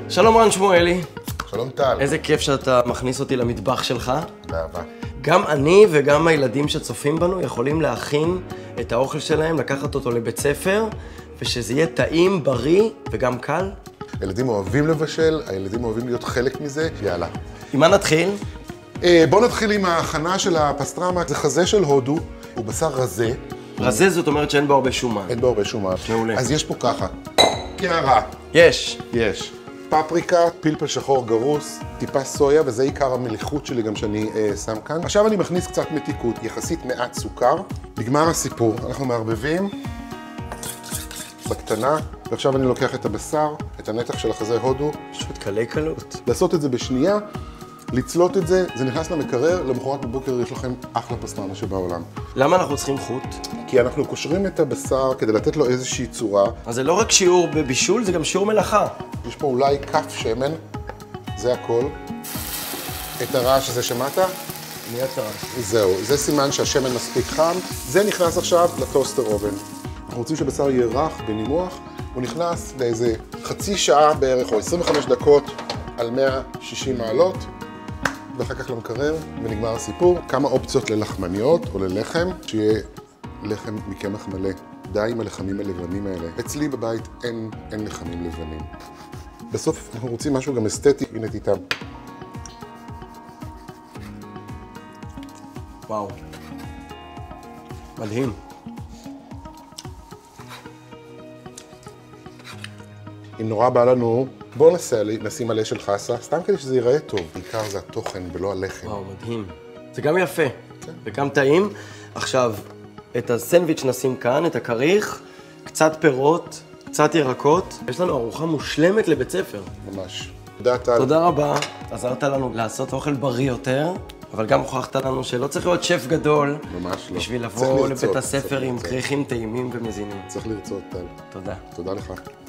שלום רן שמואלי. שלום טל. איזה כיף שאתה מכניס אותי למטבח שלך. באהבה. גם אני וגם הילדים שצופים בנו יכולים להכין את האוכל שלהם, לקחת אותו לבית ספר, ושזה יהיה טעים, בריא וגם קל. הילדים אוהבים לבשל, הילדים אוהבים להיות חלק מזה. יאללה. עם מה נתחיל? בוא נתחיל עם ההכנה של הפסטרמה. זה חזה של הודו, הוא בשר רזה. רזה זאת אומרת שאין בו הרבה שומן. אין בו הרבה שומן. מעולה. אז יש פה ככה. קערה. יש. יש. פפריקה, פלפל שחור גרוס, טיפה סויה, וזה עיקר המליחות שלי גם שאני שם כאן. עכשיו אני מכניס קצת מתיקות, יחסית מעט סוכר. נגמר הסיפור. אנחנו מערבבים בקטנה, ועכשיו אני לוקח את הבשר, את הנתח של החזה הודו. פשוט קלי קלות. לעשות את זה בשנייה, לצלות את זה, זה נכנס למקרר, למחרת בבוקר יש לכם אחלה פסטרמה שבעולם. למה אנחנו צריכים חוט? כי אנחנו קושרים את הבשר כדי לתת לו איזושהי צורה. אז זה לא רק שיעור בבישול, זה גם שיעור מלאכה. יש פה אולי כף שמן, זה הכל. את הרעש הזה שמעת? מי הרעש? זהו, זה סימן שהשמן מספיק חם. זה נכנס עכשיו לטוסטר אובן. אנחנו רוצים שבשר יהיה רך בנימוח. הוא נכנס לאיזה חצי שעה בערך, או 25 דקות על 160 מעלות. ואחר כך למקרר, ונגמר הסיפור. כמה אופציות ללחמניות או ללחם, שיהיה לחם מקמח מלא. די עם הלחמים הלבנים האלה. אצלי בבית אין לחמים לבנים. בסוף אנחנו רוצים משהו גם אסתטי, הנה תיתם. וואו. מדהים. אם נורא בא לנו, בואו נשים עלה של חסה, סתם כדי שזה ייראה טוב. בעיקר זה התוכן ולא הלחם. וואו, מדהים. זה גם יפה. וגם טעים. עכשיו, את הסנדוויץ' נשים כאן, את הכריך, קצת פירות, קצת ירקות. יש לנו ארוחה מושלמת לבית ספר. ממש. תודה, טל. תודה רבה. עזרת לנו לעשות אוכל בריא יותר, אבל גם הוכחת לנו שלא צריך להיות שף גדול. ממש לא. בשביל לבוא לבית הספר עם כריכים טעימים ומזינים. צריך לרצות, טל. תודה. תודה לך.